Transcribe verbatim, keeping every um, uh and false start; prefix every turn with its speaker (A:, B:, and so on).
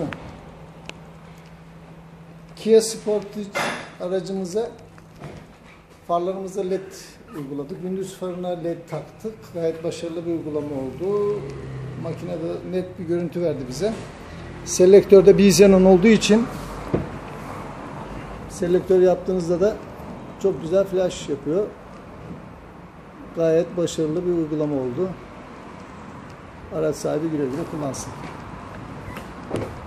A: çözümü. Kia Sportage aracımıza farlarımıza led uyguladık. Gündüz farına led taktık. Gayet başarılı bir uygulama oldu. Makinede net bir görüntü verdi bize. Selektörde B Xenon olduğu için selektör yaptığınızda da çok güzel flash yapıyor. Gayet başarılı bir uygulama oldu. Araç sahibi güle güle kullansın.